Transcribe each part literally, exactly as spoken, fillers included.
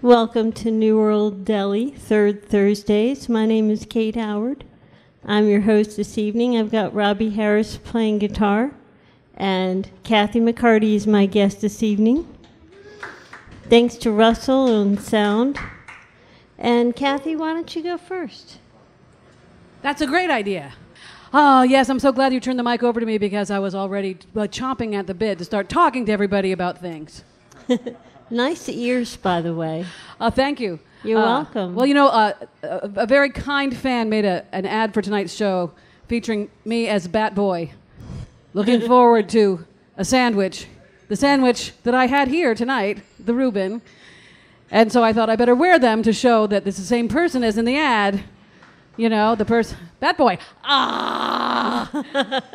Welcome to NeWorlDeli, Third Thursdays. My name is Kate Howard. I'm your host this evening. I've got Robbie Harris playing guitar, and Kathy McCarty is my guest this evening. Thanks to Russell on sound. And Kathy, why don't you go first? That's a great idea. Oh, yes, I'm so glad you turned the mic over to me because I was already uh, chomping at the bit to start talking to everybody about things. Nice ears, by the way. Uh, thank you. You're uh, welcome. Well, you know, uh, a, a very kind fan made a, an ad for tonight's show featuring me as Bat Boy. Looking forward to a sandwich. The sandwich that I had here tonight, the Reuben. And so I thought I better wear them to show that it's the same person as in the ad. You know, the person, Bat Boy. Ah!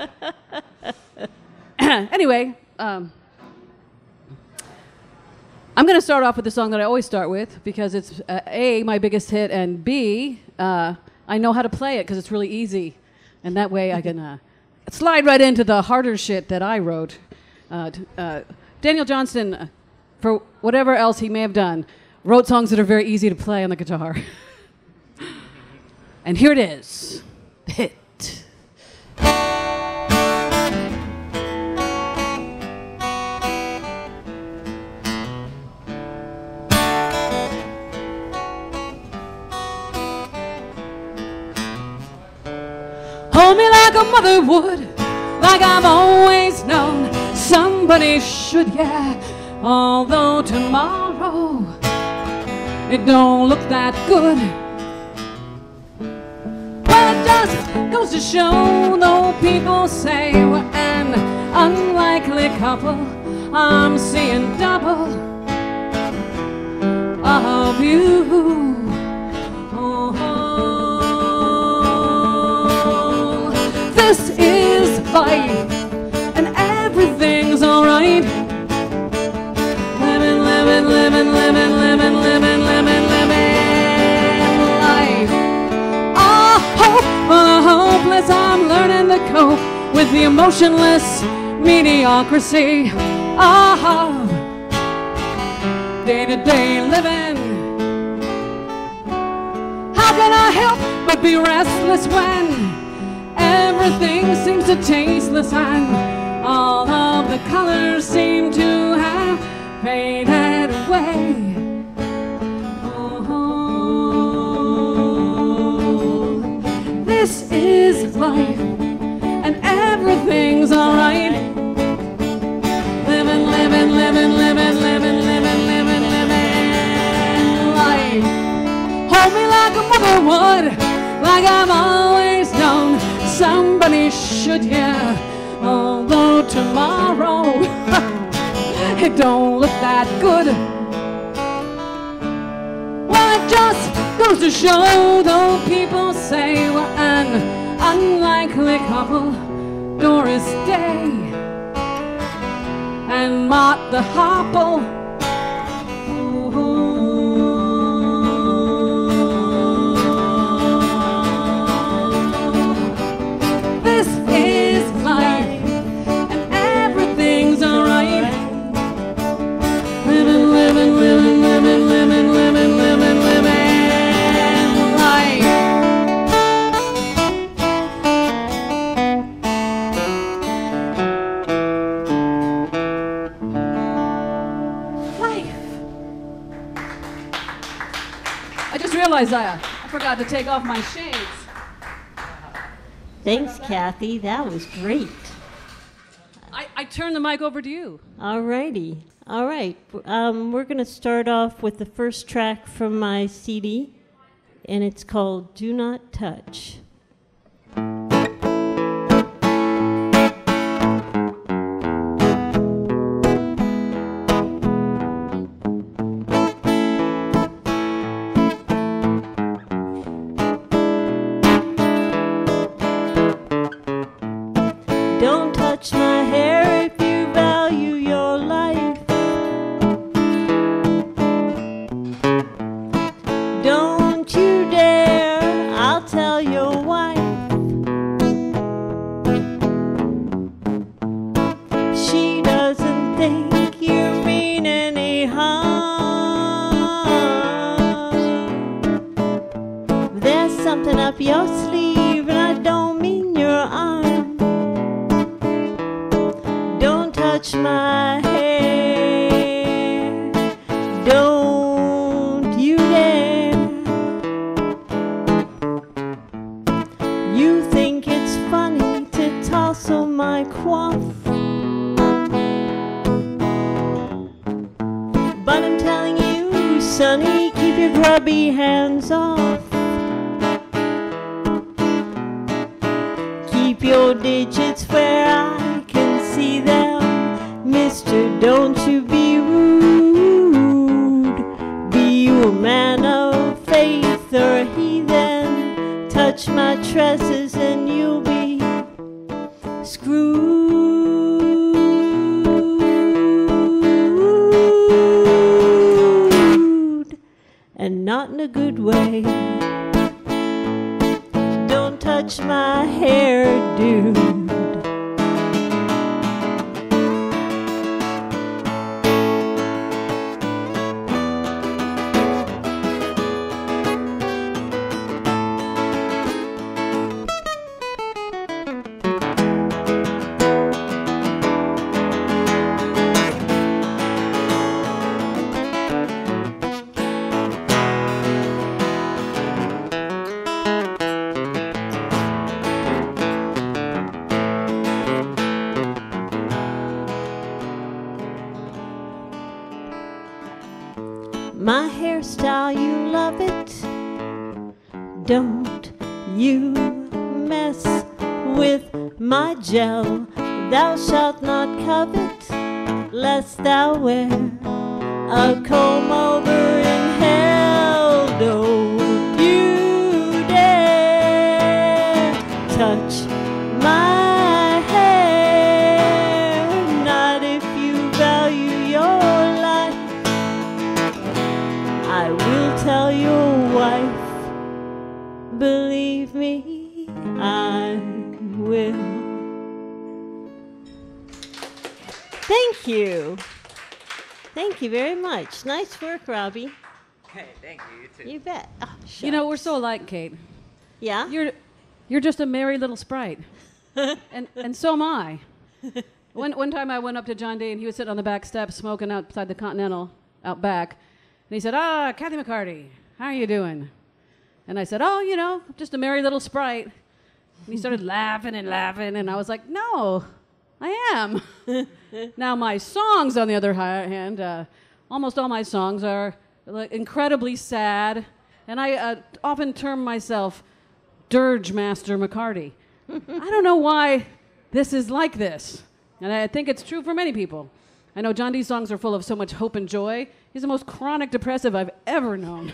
Anyway, um, I'm going to start off with the song that I always start with because it's uh, A, my biggest hit, and B, uh, I know how to play it because it's really easy. And that way I can uh, slide right into the harder shit that I wrote. Uh, uh, Daniel Johnston, uh, for whatever else he may have done, wrote songs that are very easy to play on the guitar. And here it is, the hit. Hold me like a mother would, like I've always known somebody should, yeah. Although tomorrow it don't look that good. Well, it just goes to show, though people say we're an unlikely couple, I'm seeing double of you. This is life, and everything's alright. Living, living, living, living, living, living, living, living life. Oh, hope for the hopeless, I'm learning to cope with the emotionless mediocrity of day-to-day living. How can I help but be restless when everything seems so tasteless and all of the colors seem to have faded away? Oh, this is life, and everything's alright. Living, living, living, living, living, living, living, living life. Hold me like a mother would, like I've always known somebody should, yeah. Although tomorrow it don't look that good. Well, it just goes to show, though people say we're an unlikely couple, Doris Day and Mott the Hopple. I, I forgot to take off my shades. Thanks, Kathy. That was great. I, I turn the mic over to you. All righty. All right. Um, we're going to start off with the first track from my C D, and it's called Do Not Touch. Don't touch my hair if you value your life. Don't you dare, I'll tell your up your sleeve, and I don't mean your arm. Don't touch my hair, don't you dare. You think it's funny to tousle my coif, but I'm telling you, sonny, keep your grubby hands off. Keep your digits where I can see them. Mister, don't you be rude. Be you a man of faith or a heathen? Touch my tresses and you'll be screwed. And not in a good way. Don't touch my hair, dude. My hairstyle, you love it. Don't you mess with my gel. Thou shalt not covet, lest thou wear a comb over in hell. Don't you dare touch my hair, not if you value your life. I will tell your wife, believe me, I will. Thank you. Thank you very much. Nice work, Robbie. Hey, thank you. You too. You bet. Oh, You know, we're so alike, Kate. yeah? You're, you're just a merry little sprite. and, and so am I. One, one time I went up to John D. and he was sitting on the back steps smoking outside the Continental out back. And he said, ah, Kathy McCarty, how are you doing? And I said, oh, you know, just a merry little sprite. And he started laughing and laughing. And I was like, no, I am. Now, my songs, on the other hand, uh, almost all my songs are like, incredibly sad. And I uh, often term myself Dirge Master McCarty. I don't know why this is like this. And I think it's true for many people. I know John D's songs are full of so much hope and joy. He's the most chronic depressive I've ever known.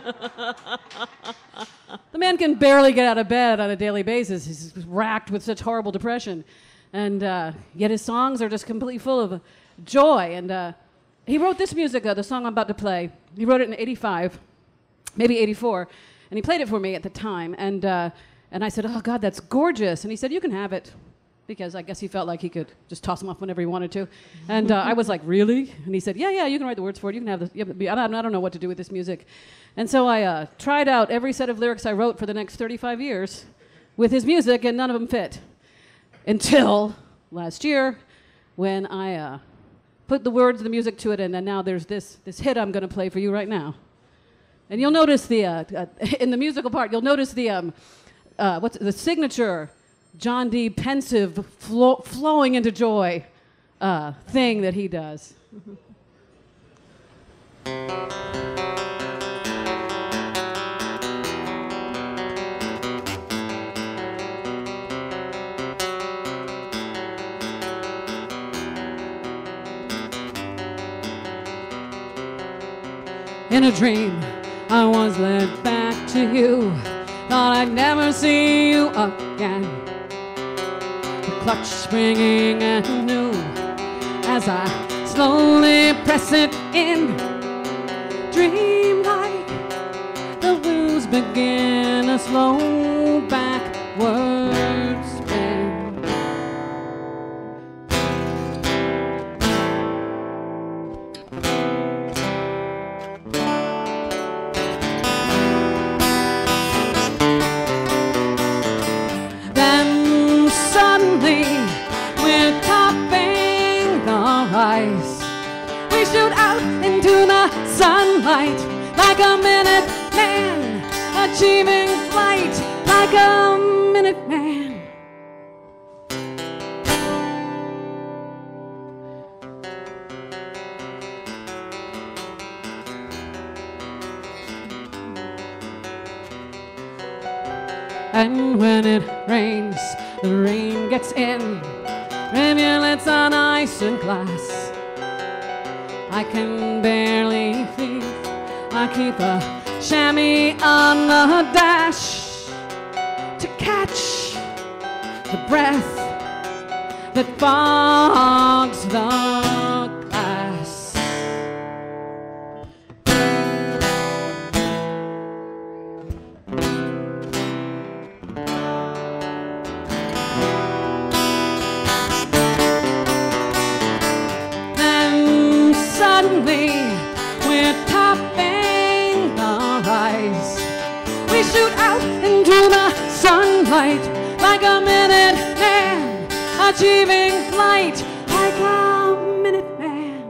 The man can barely get out of bed on a daily basis. He's racked with such horrible depression. And uh, yet his songs are just completely full of joy. And uh, he wrote this music, uh, the song I'm about to play. He wrote it in eighty-five, maybe eighty-four. And he played it for me at the time. And, uh, and I said, oh, God, that's gorgeous. And he said, you can have it. Because I guess he felt like he could just toss them off whenever he wanted to. And uh, I was like, really? And he said, yeah, yeah, you can write the words for it. You can have the, yeah, I don't, I don't know what to do with this music. And so I uh, tried out every set of lyrics I wrote for the next thirty-five years with his music, and none of them fit. Until last year, when I uh, put the words, the music to it, and then now there's this, this hit I'm going to play for you right now. And you'll notice the, uh, uh, in the musical part, you'll notice the, um, uh, what's the signature John D. pensive, flo- flowing into joy uh, thing that he does. In a dream, I was led back to you. Thought I'd never see you again. The clutch springing anew as I slowly press it in. Dream-like, the wheels begin a slow backward spin. suddenly we're topping the rise. We shoot out into the sunlight like a minute man, achieving flight like a minute man. And when it rains, the rain gets in, rivulets on ice and glass. I can barely breathe, I keep a chamois on the dash to catch the breath that fogs the glass. Then suddenly we're topping the rise. We shoot out into the sunlight like a minute man, achieving flight like a minute man.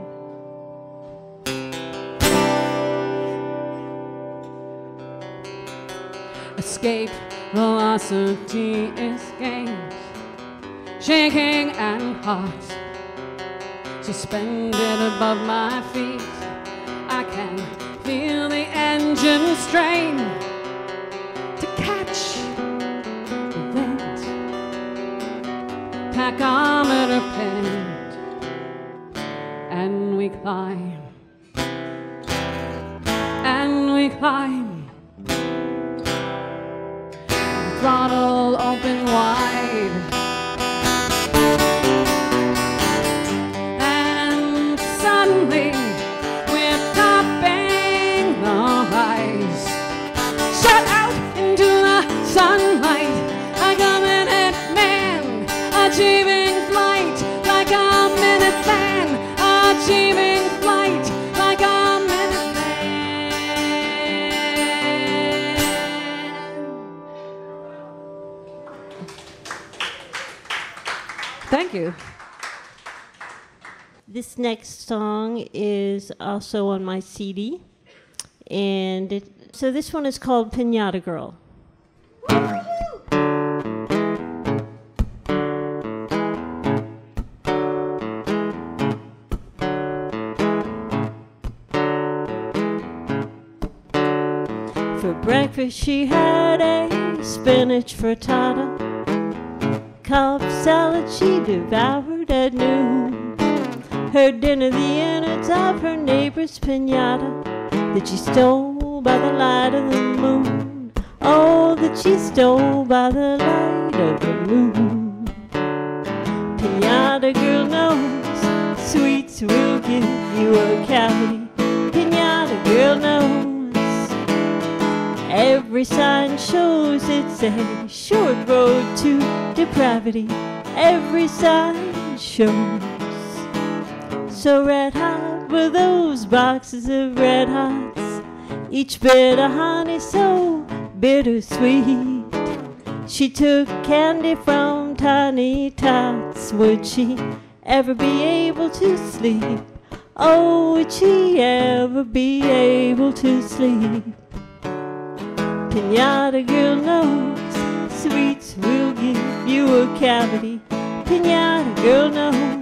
Escape velocity is gained, shaking and hot, suspended above my feet. I can feel the engine strain to catch the wind. Tachometer pinned, and we climb, and we climb. Throttle open wide, and suddenly we're topping the rise. Shut out into the sunlight like a minute man, achieving flight like a minute man, achieving flight like a minute man. Thank you. This next song is also on my C D, and it, so this one is called Pinata Girl. For breakfast she had a spinach frittata, Cobb salad she devoured at noon. Her dinner, the innards of her neighbor's pinata that she stole by the light of the moon. Oh, that she stole by the light of the moon. Pinata girl knows sweets will give you a cavity. Pinata girl knows every sign shows it's a short road to depravity. Every sign shows. So red hot were those boxes of red hots, each bit of honey so bittersweet. She took candy from tiny tots. Would she ever be able to sleep? Oh, would she ever be able to sleep? Pinata girl knows sweets will give you a cavity. Pinata girl knows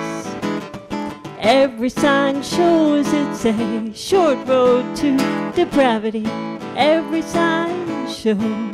every sign shows it's a short road to depravity. Every sign shows.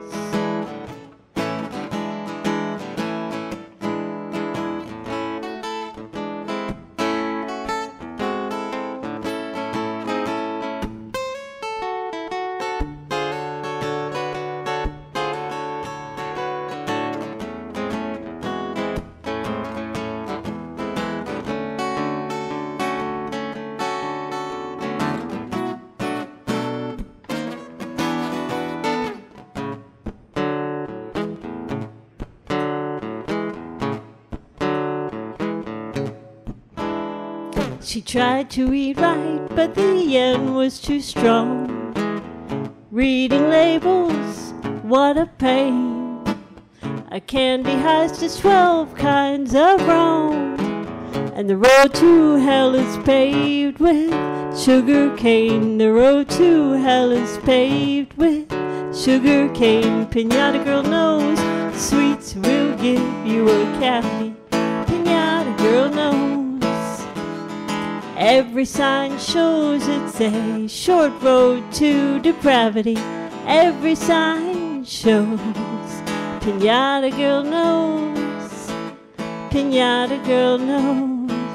She tried to eat right, but the end was too strong. Reading labels, what a pain. A candy heist is twelve kinds of wrong. And the road to hell is paved with sugar cane. The road to hell is paved with sugar cane. Pinata girl knows sweets will give you a cavity. Pinata girl knows. Every sign shows it's a short road to depravity. Every sign shows. Pinata girl knows. Pinata girl knows.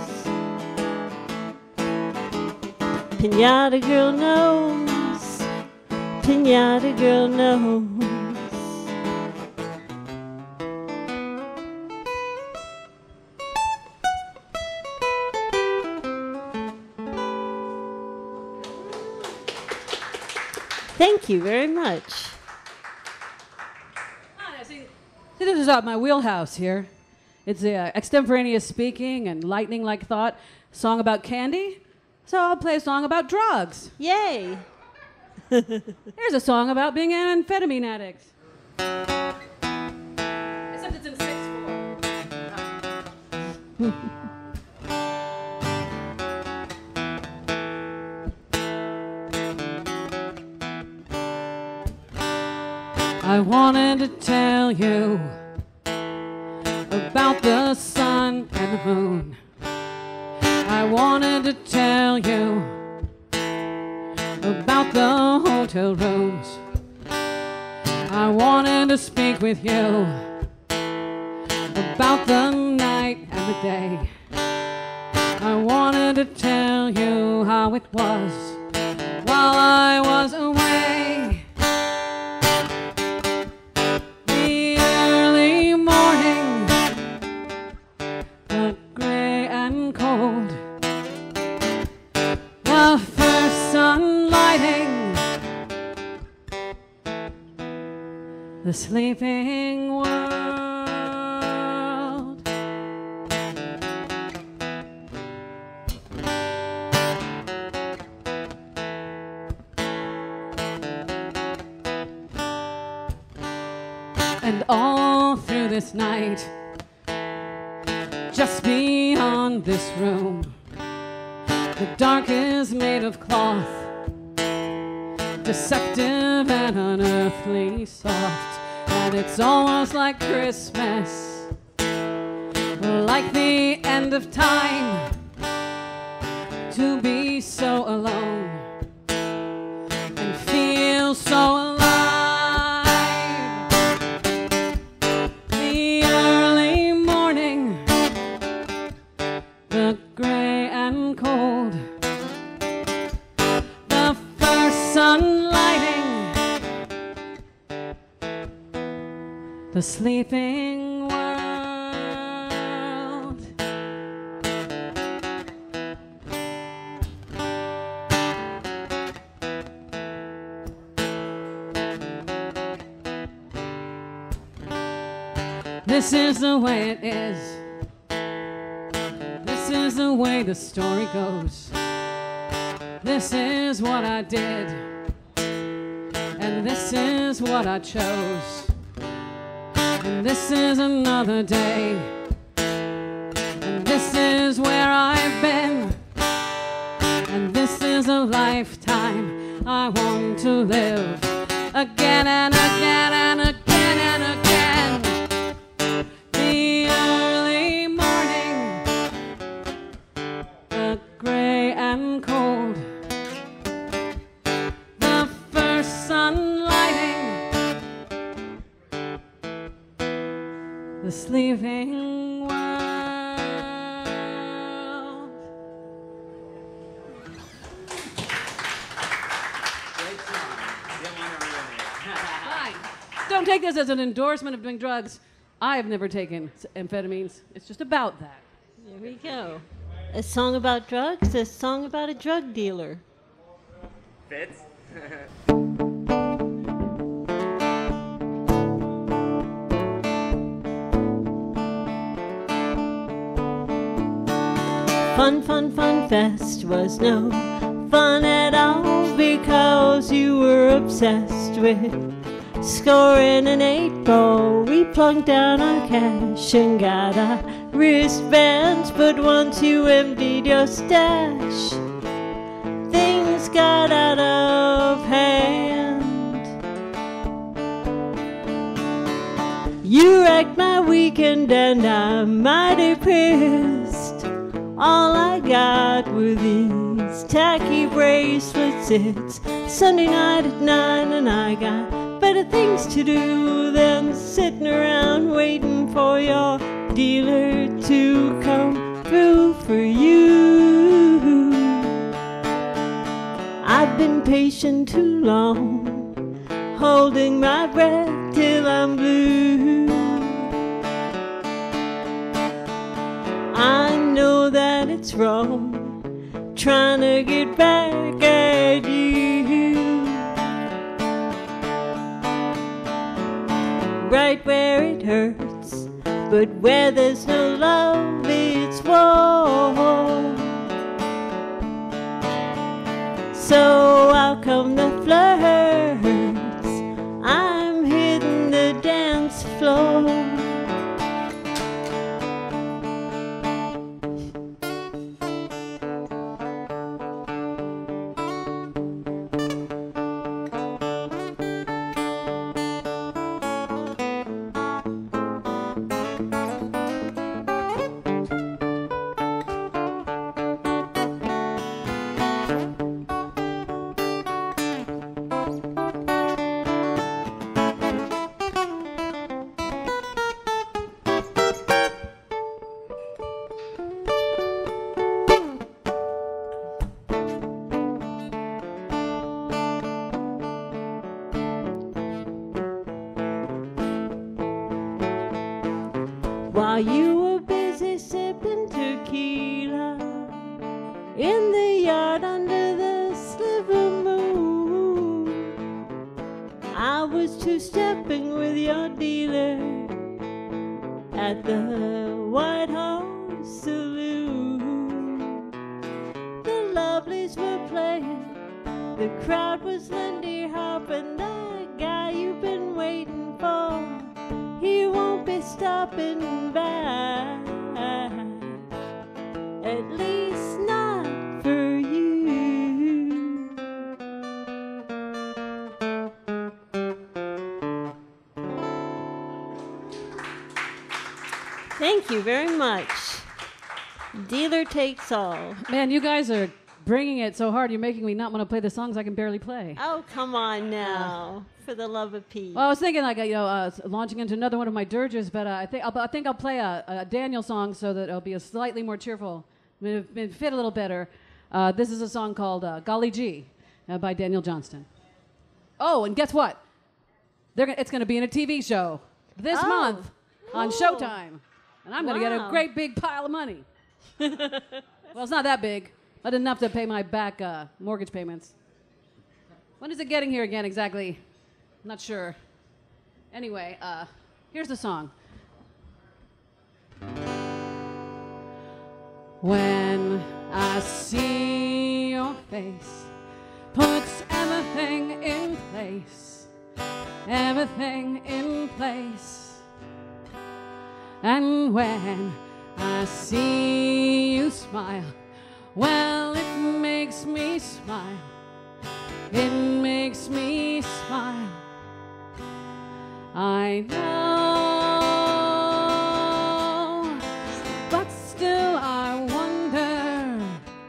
Pinata girl knows. Pinata girl knows. Thank you very much. Hi, see, this is out my wheelhouse here. It's uh, extemporaneous speaking and lightning-like thought, song about candy. So I'll play a song about drugs. Yay! Here's a song about being an amphetamine addict. Except it's in six four. I wanted to tell you about the sun and the moon. I wanted to tell you about the hotel rooms. I wanted to speak with you about the night and the day. I wanted to tell you how it was while I was away. The early morning, the gray and cold, the first sun lighting the sleeping world. And all through this night, just beyond this room, the dark is made of cloth, deceptive and unearthly soft. And it's almost like Christmas, like the end of time, to be so alone and feel so alive. The early morning, the gray and cold, the first sun lighting the sleeping world. This is the way it is. This is the way the story goes. This is what I did, and this is what I chose. And this is another day, and this is where I've been, and this is a lifetime I want to live again and again and again and again. The early morning, the gray and cold, the first sun lighting the sleeping world. Great song. Didn't want to ruin it. Fine. Don't take this as an endorsement of doing drugs. I have never taken amphetamines. It's just about that. There we go. A song about drugs, a song about a drug dealer. Fits? Fun, fun, fun fest was no fun at all because you were obsessed with scoring an eight ball. We plunked down our cash and got our wristbands, but once you emptied your stash, things got out of hand. You wrecked my weekend and I'm mighty pissed. All I got were these tacky bracelets. It's Sunday night at nine and I got better things to do than sitting around waiting for your dealer to come through for you. I've been patient too long, holding my breath till I'm blue. I know that it's wrong, trying to get back at you. Right where it hurts, but where there's no love, it's war. So how come the flirts? I'm hitting the dance floor. While you were busy sipping tequila in the yard under the sliver moon, I was two-stepping with your dealer at the White Horse Saloon. The lovelies were playing, the crowd was Lindy Hop, and the guy you've been waiting for, he won't be stopping back, at least not for you. Thank you very much. Dealer takes all. Man, you guys are bringing it so hard. You're making me not want to play the songs I can barely play. Oh, come on now. For the love of Pete. Well, I was thinking like, uh, you know, uh, launching into another one of my dirges, but uh, I think I'll, I think I'll play a, a Daniel song so that it'll be a slightly more cheerful, it'll, it'll fit a little better. Uh, this is a song called uh, Golly Gee uh, by Daniel Johnston. Oh, and guess what? They're gonna, it's going to be in a T V show this Oh. month on Cool. Showtime, and I'm going to get a Wow. great big pile of money. Well, it's not that big, but enough to pay my back uh, mortgage payments. When is it getting here again exactly? Not sure. Anyway, uh, here's the song. When I see your face, puts everything in place, everything in place. And when I see you smile, well, it makes me smile. It makes me smile. I know, but still I wonder.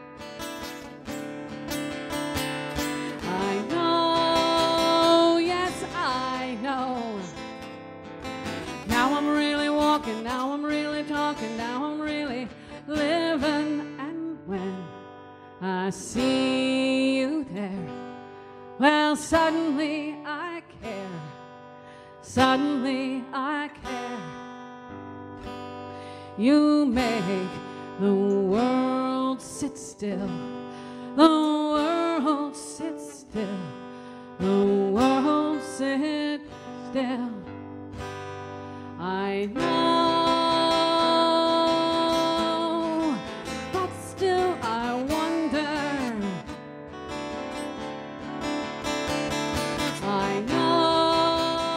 I know, yes I know. Now I'm really walking, now I'm really talking, now I'm really living. And when I see you there, well, suddenly I care. Suddenly I care. You make the world sit still. The world sit still. The world sit still. I know, but still I wonder. I know.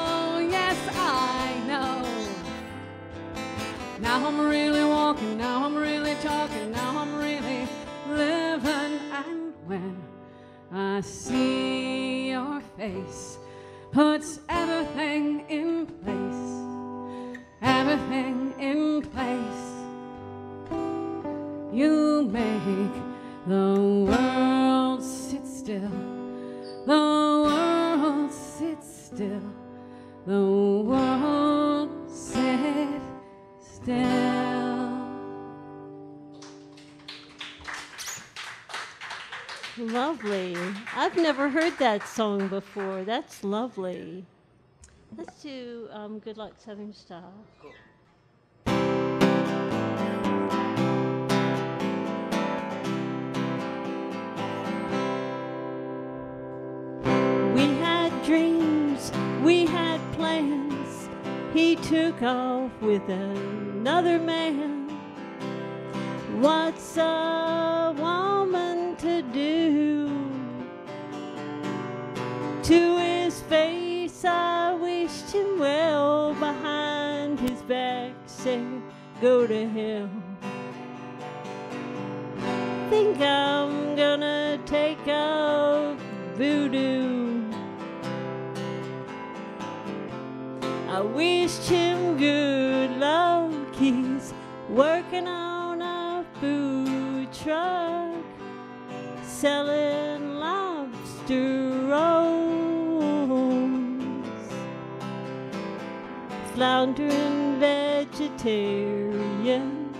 I'm really walking, now I'm really talking, now I'm really living. And when I see your face, puts everything in place, everything in place. You make the world sit still, the world sit still, the world sit still. Lovely. I've never heard that song before. That's lovely. Let's do um, Good Luck Southern Style. Cool. We had dreams, we had plans. He took off with another man. What's a woman to do? To his face I wished him well. Behind his back said, go to hell. Think I'm gonna take up voodoo. I wished him good luck. He's working on a food truck, selling lobster rolls, floundering vegetarian,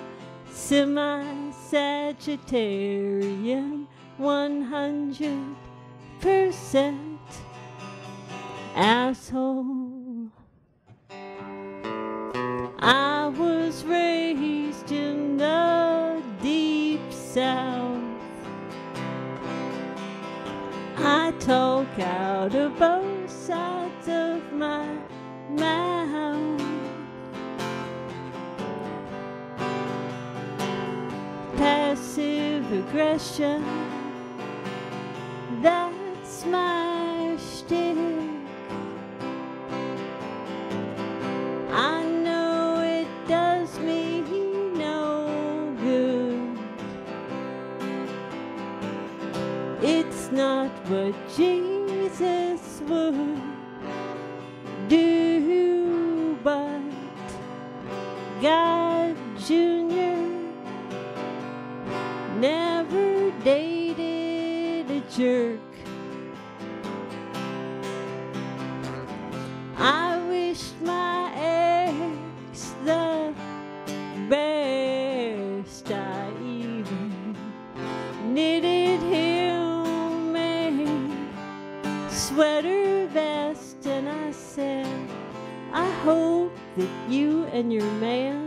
semi-Sagittarian, one hundred percent asshole. I was raised in the deep south. I talk out of both sides of my mouth. Passive aggression, that's my shtick. I know it does me no good. It's not what Jesus would do, but God Junior never dated a jerk. I wished my ex the best. I even knitted him a sweater vest, and I said, I hope that you and your man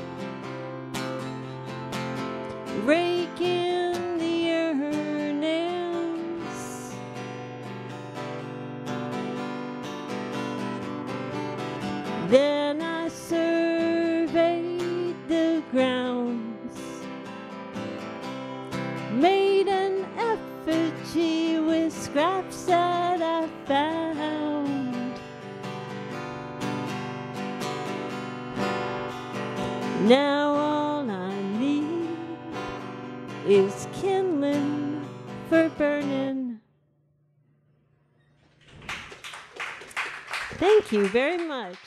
rake in the earnings. Then I surveyed the grounds, made an effigy with scraps that I found. Now all I need is kindling for burning. Thank you very much.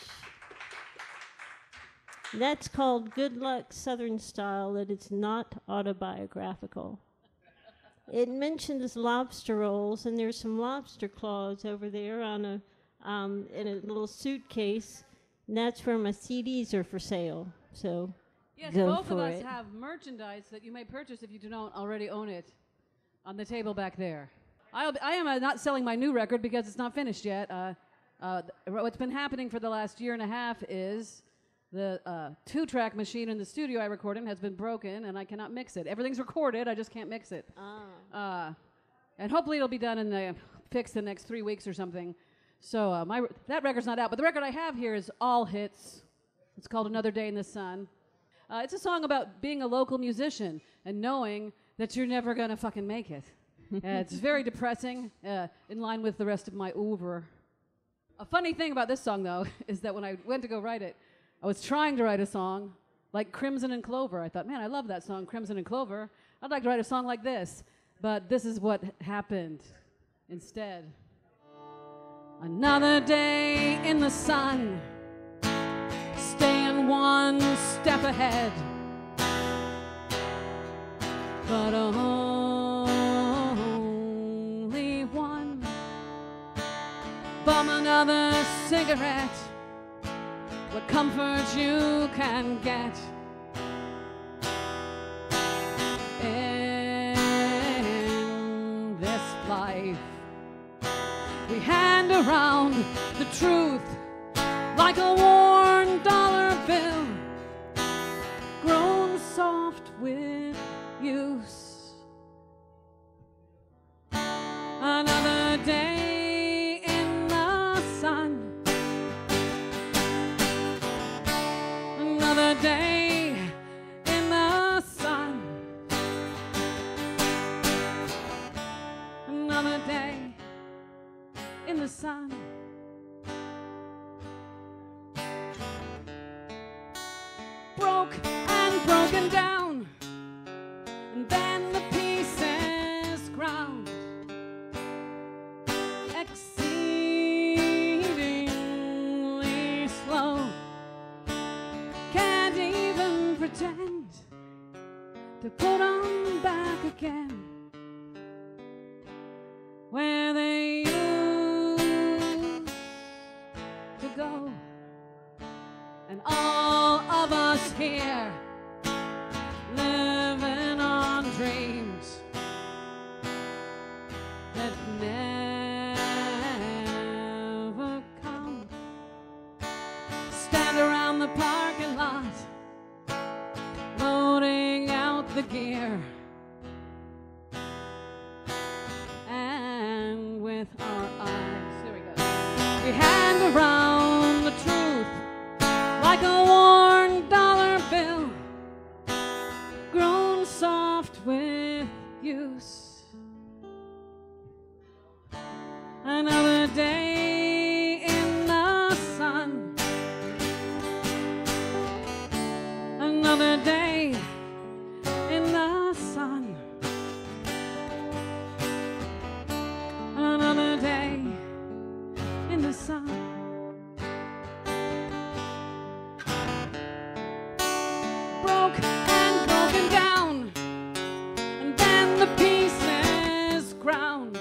That's called Good Luck Southern Style. That it's not autobiographical. It mentions lobster rolls, and there's some lobster claws over there on a um, in a little suitcase, and that's where my C Ds are for sale. So Yes, go both for of us it. have merchandise that you may purchase if you do not already own it on the table back there. I'll be, I am uh, not selling my new record because it's not finished yet. Uh, uh, th- what's been happening for the last year and a half is the uh, two-track machine in the studio I record in has been broken, and I cannot mix it. Everything's recorded, I just can't mix it. Ah. Uh, and hopefully it'll be done in the fixed the next three weeks or something. So uh, my that record's not out, but the record I have here is all hits. It's called Another Day in the Sun. Uh, it's a song about being a local musician and knowing that you're never gonna fucking make it. Uh, it's very depressing, uh, in line with the rest of my oeuvre. A funny thing about this song, though, is that when I went to go write it, I was trying to write a song like Crimson and Clover. I thought, man, I love that song, Crimson and Clover. I'd like to write a song like this. But this is what happened instead. Another day in the sun, staying one step ahead. But only one. Bum another cigarette, what comfort you can get. In this life, we hand around the truth like a worn dollar bill, grown soft with use. Another day in the sun, another day in the sun, another day in the sun. Broke and broken down, and then the pieces ground. Exceedingly slow, can't even pretend to put on back again where they used to go. And all of us here living on dreams that never come. Stand around the parking lot, loading out the gear, and with our eyes, here we go, we hand around the truth like a worn dollar bill, grown soft with use. Another day in the sun, another day in the sun, another day in the sun. Broke and broken down, and then the pieces ground.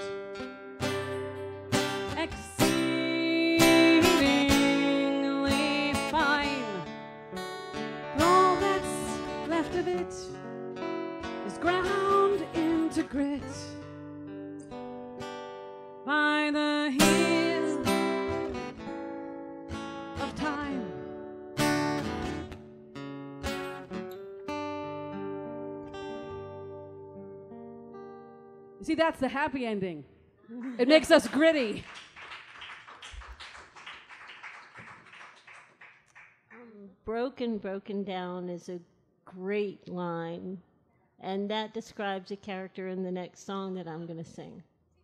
Exceedingly fine. All that's left of it is ground into grit by the heel of time. You see, that's the happy ending. It makes us gritty. Um, broken, broken down is a great line, and that describes a character in the next song that I'm going to sing.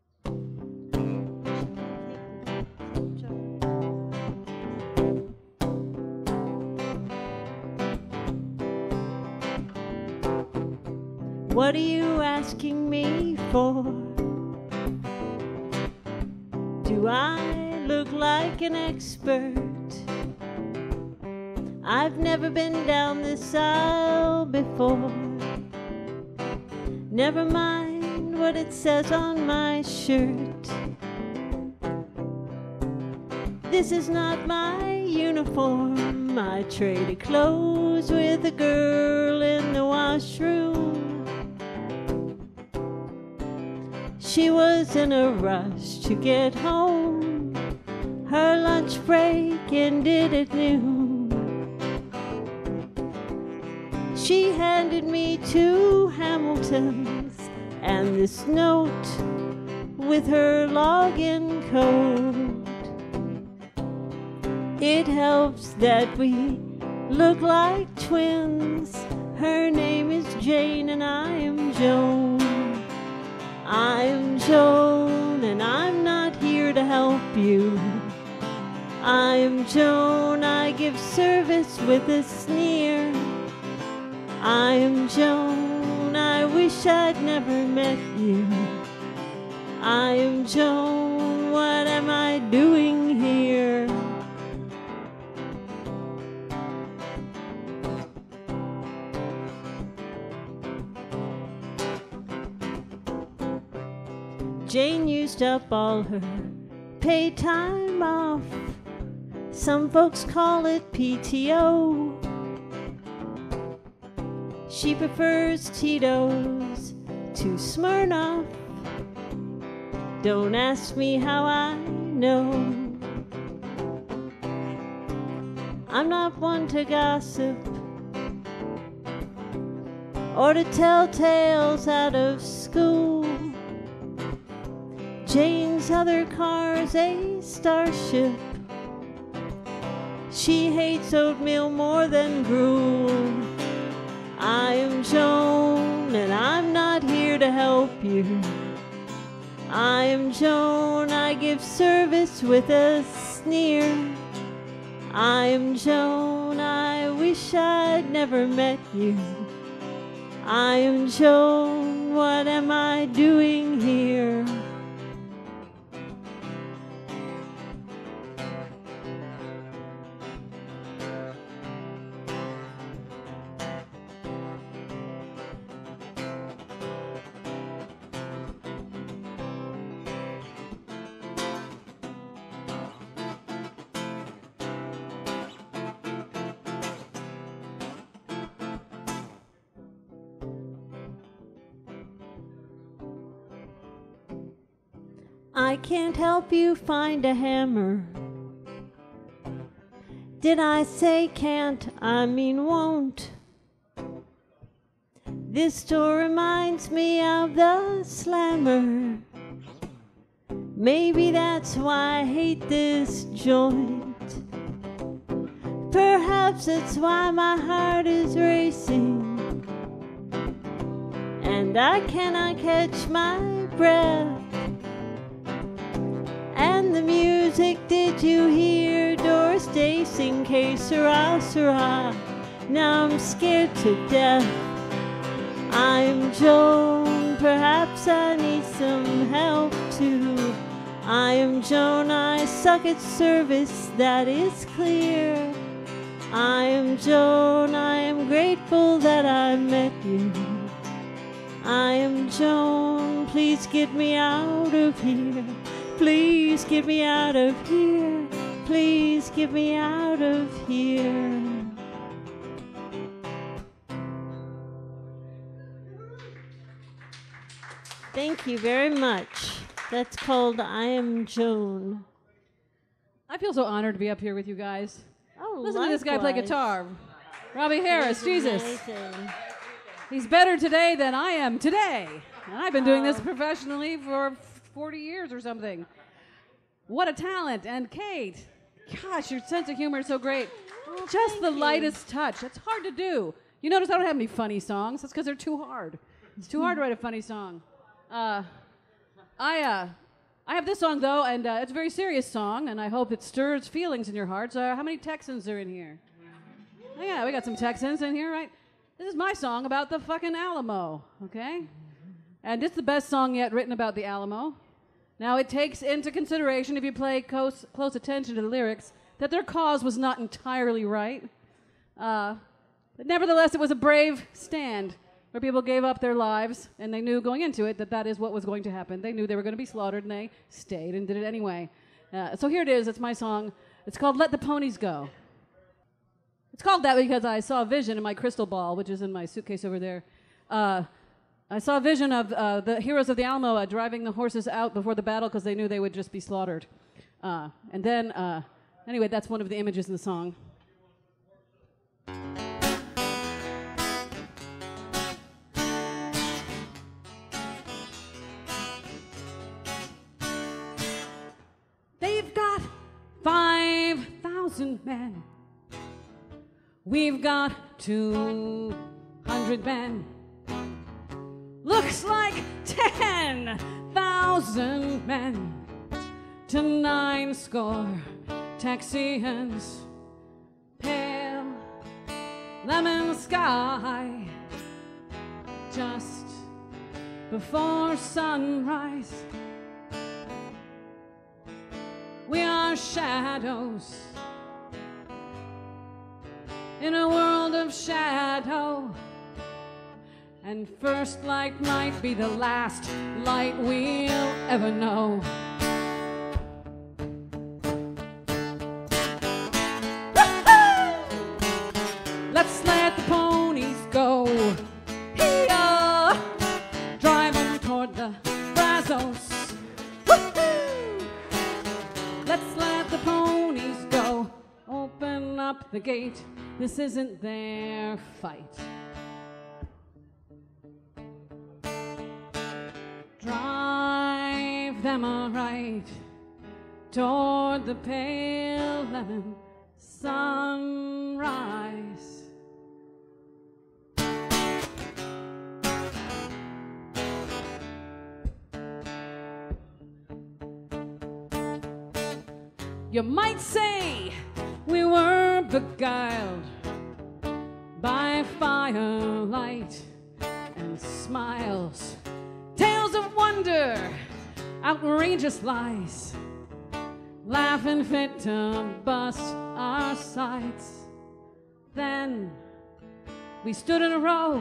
What are you asking me for? Do I look like an expert? I've never been down this aisle before. Never mind what it says on my shirt. This is not my uniform. I traded clothes with a girl in the washroom. She was in a rush to get home. Her lunch break ended at noon. She handed me two Hamiltons and this note with her login code. It helps that we look like twins. Her name is Jane and I am Joan. I'm Joan and I'm not here to help you. I'm Joan, I give service with a sneer. I am Joan, I wish I'd never met you. I am Joan, what am I doing here? Jane used up all her paid time off. Some folks call it P T O. She prefers Tito's to Smirnoff. Don't ask me how I know. I'm not one to gossip or to tell tales out of school. Jane's other car's a Starship. She hates oatmeal more than gruel. I am Joan, and I'm not here to help you. I am Joan, I give service with a sneer. I am Joan, I wish I'd never met you. I am Joan, what am I doing here? I can't help you find a hammer. Did I say can't? I mean won't. This store reminds me of the Slammer. Maybe that's why I hate this joint. Perhaps it's why my heart is racing and I cannot catch my breath. And the music, did you hear? Doris Day sing Que Sera, Sera. Now I'm scared to death. I'm Joan, perhaps I need some help too. I am Joan, I suck at service, that is clear. I am Joan, I am grateful that I met you. I am Joan, please get me out of here. Please get me out of here. Please get me out of here. Thank you very much. That's called I Am Joan. I feel so honored to be up here with you guys. Oh, Listen to this guy play guitar. Robbie Harris, Jesus. Amazing. He's better today than I am today. And I've been doing this professionally for forty years or something. What a talent. And Kate, gosh, your sense of humor is so great. Oh, Just the you. lightest touch. It's hard to do. You notice I don't have any funny songs. That's because they're too hard. It's too hard to write a funny song. Uh, I, uh, I have this song, though, and uh, it's a very serious song, and I hope it stirs feelings in your hearts. Uh, how many Texans are in here? Oh, yeah, we got some Texans in here, right? This is my song about the fucking Alamo, okay? And it's the best song yet written about the Alamo. Now, it takes into consideration, if you pay close, close attention to the lyrics, that their cause was not entirely right. Uh, but nevertheless, it was a brave stand where people gave up their lives, and they knew going into it that that is what was going to happen. They knew they were going to be slaughtered, and they stayed and did it anyway. Uh, so here it is. It's my song. It's called Let the Ponies Go. It's called that because I saw a vision in my crystal ball, which is in my suitcase over there. Uh, I saw a vision of uh, the heroes of the Alamo uh, driving the horses out before the battle because they knew they would just be slaughtered. Uh, and then, uh, anyway, that's one of the images in the song. They've got five thousand men. We've got two hundred men. Looks like ten thousand men to nine score Texians. Pale lemon sky just before sunrise. We are shadows in a world of shadow, and first light might be the last light we'll ever know. Let's let the ponies go. Hee-yah! Drive them toward the Brazos. Woo-hoo! Let's let the ponies go. Open up the gate. This isn't their fight. Drive them all right toward the pale lemon sunrise. You might say we were beguiled by firelight and smiles, tales of wonder, outrageous lies, laughing fit to bust our sights. Then we stood in a row,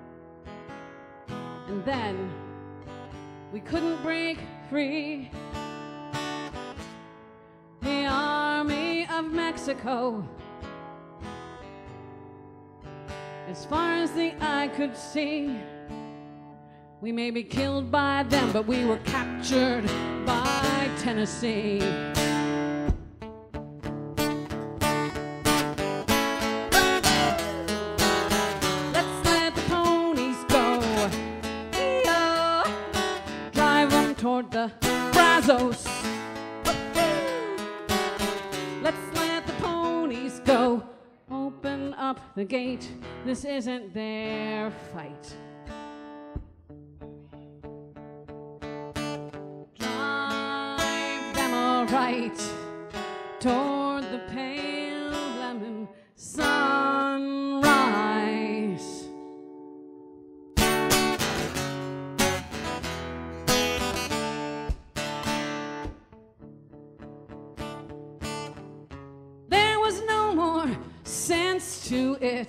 and then we couldn't break free. The army of Mexico, as far as the eye could see. We may be killed by them, but we were captured by Tennessee. Let's let the ponies go. Hee-yah! Drive them toward the Brazos. Let's let the ponies go. Open up the gate. This isn't their fight. Drive them all right toward the pale lemon sunrise. There was no more sense to it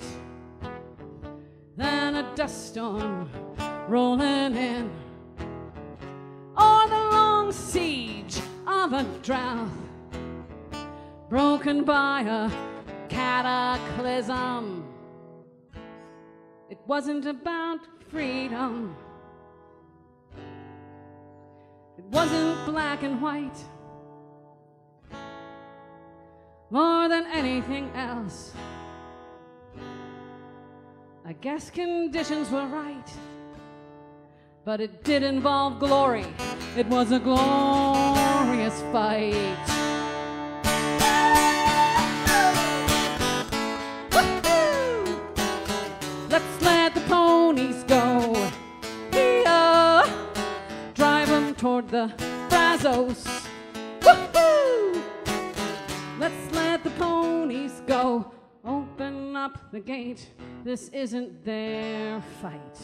than a dust storm rolling in, or the long siege of a drought broken by a cataclysm. It wasn't about freedom. It wasn't black and white. More than anything else, I guess conditions were right, but it did involve glory. It was a glorious fight. Woo-hoo! Let's let the ponies go. Hee-yah! Drive them toward the Brazos. Woo-hoo! Let's let the ponies go. Open up the gate. This isn't their fight.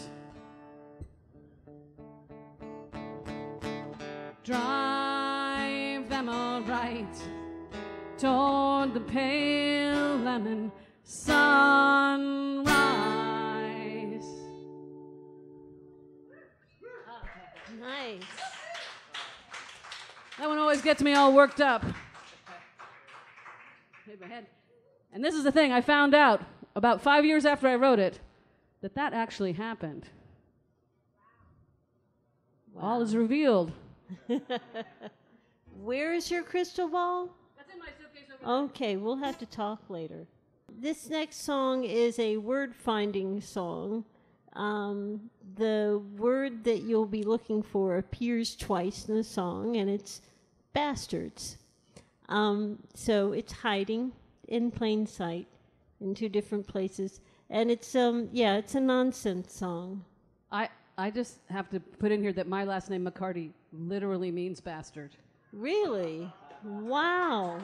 Drive them all right toward the pale lemon sunrise. Nice. That one always gets me all worked up. Hit my head. And this is the thing, I found out about five years after I wrote it, that that actually happened. Wow. All is revealed. Where is your crystal ball? That's in my suitcase over there. Okay, we'll have to talk later. This next song is a word-finding song. Um, the word that you'll be looking for appears twice in the song, and it's bastards. Um, so it's hiding in plain sight in two different places. And it's, um, yeah, it's a nonsense song. I, I just have to put in here that my last name, McCarty, literally means bastard. Really? Wow.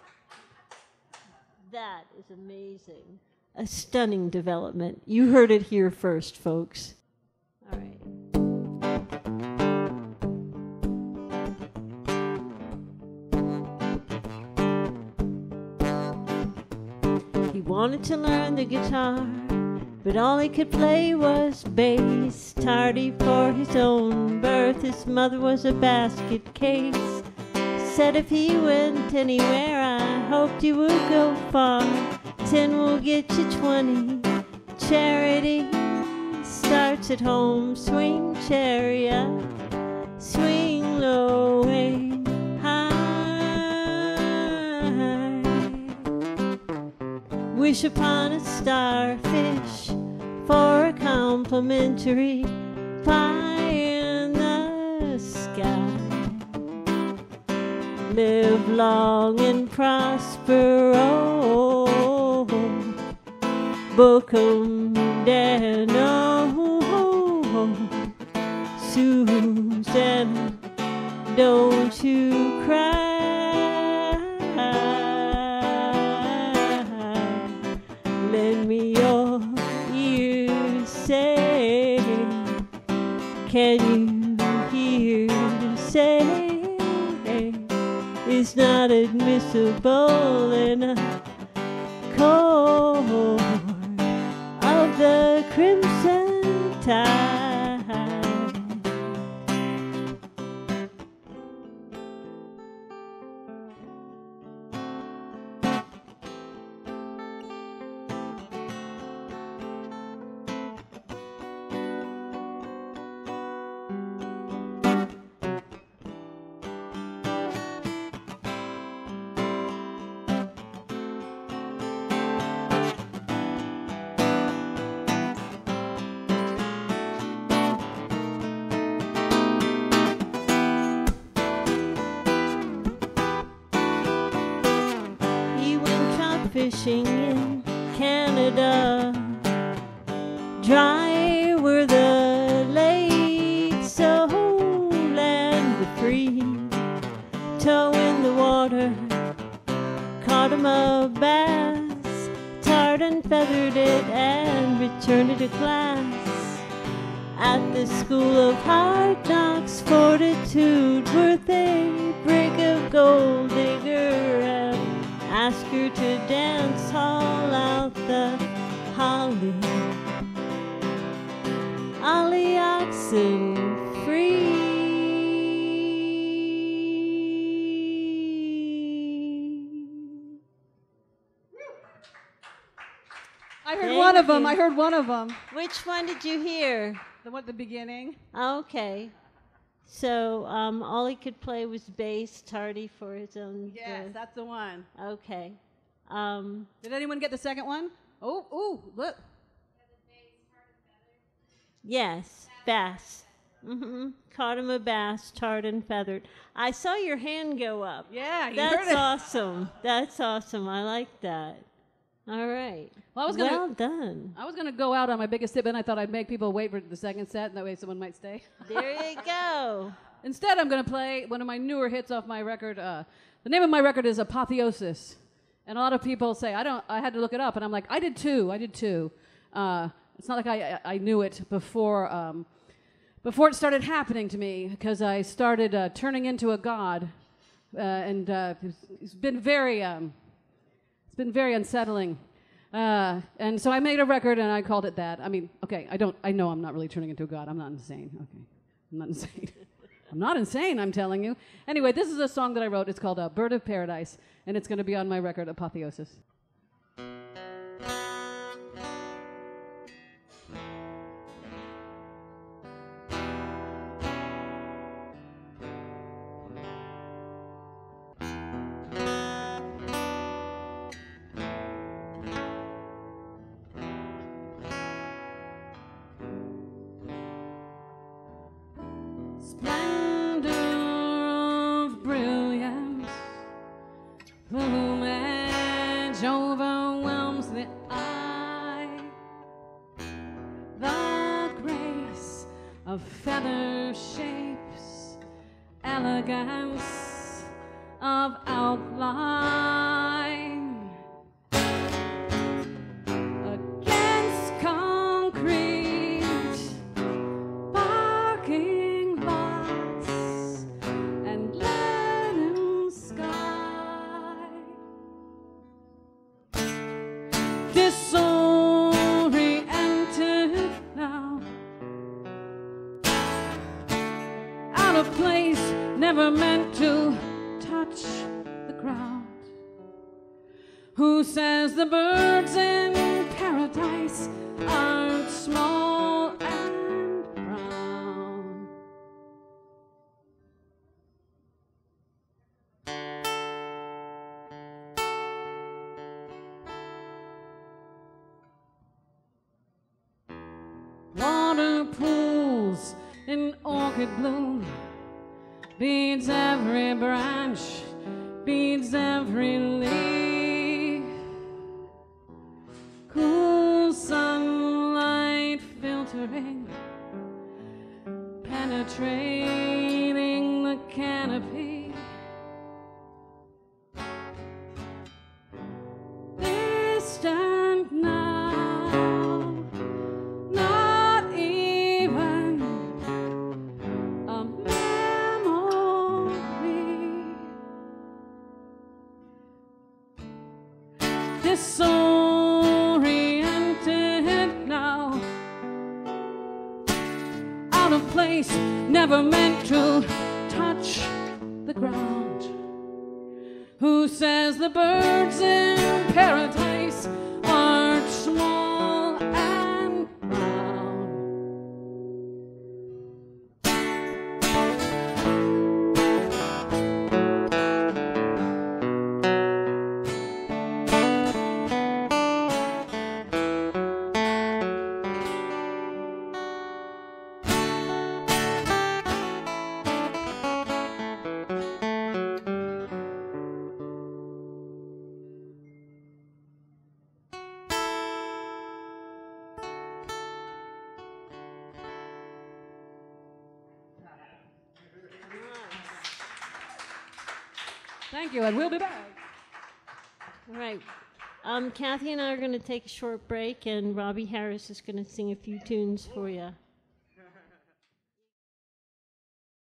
That is amazing. A stunning development. You heard it here first, folks. wanted to learn the guitar, but all he could play was bass. Tardy for his own birth, his mother was a basket case. Said if he went anywhere, I hoped he would go far. Ten will get you twenty. Charity starts at home. Swing chariot, swing low and high. Wish upon a starfish for a complimentary pie in the sky. Live long and prosper, oh, book 'em down, oh, Susanna, don't you cry. Lend me your ears, say, can you hear to say it's not admissible in a court of the crimson tide. Fishing in Canada, dry were the lakes, so land the free. Toe in the water, caught him a bass, tarred and feathered it and returned it to class. At the School of Hard Knocks, fortitude worth a brick of gold digger, and ask her to dance all out the holly, ollie oxen free. I heard Thank one of them. you. I heard one of them. Which one did you hear? The one at the beginning. Okay. So um, all he could play was bass, tardy for his own Yes, birth. that's the one. Okay. Um, Did anyone get the second one? Oh, ooh, look. yes, bass. Mm-hmm. Caught him a bass, tarred and feathered. I saw your hand go up. Yeah, you That's heard it. awesome. That's awesome. I like that. All right. Well, I was gonna, well done. I was going to go out on my biggest hit, but then I thought I'd make people wait for the second set, and that way someone might stay. There you go. Instead, I'm going to play one of my newer hits off my record. Uh, the name of my record is Apotheosis. And a lot of people say, I don't, I had to look it up. And I'm like, I did too, I did too. Uh, it's not like I, I knew it before, um, before it started happening to me, because I started uh, turning into a god. Uh, and uh, it's, it's been very, um, it's been very unsettling. Uh, and so I made a record and I called it that. I mean, okay, I don't, I know I'm not really turning into a god. I'm not insane, okay. I'm not insane. I'm not insane, I'm telling you. Anyway, this is a song that I wrote. It's called uh, Bird of Paradise, and it's going to be on my record, Apotheosis. Splendor of brilliance, plumage overwhelms the eye. The grace of feather shapes, elegance of outline. Against concrete, parking lots, and linen sky. never meant to touch the ground? Who says the birds in paradise aren't small and brown? Water pools in orchid bloom, beads every branch, beads every leaf. Cool sunlight filtering, penetrating the canopy. Distant now, not even a memory. Disoriented now, out of place, never meant to touch the ground. Who says the birds in paradise aren't small and brown? Thank you, and we'll be back. All right. Um, Kathy and I are going to take a short break, and Robbie Harris is going to sing a few tunes for you.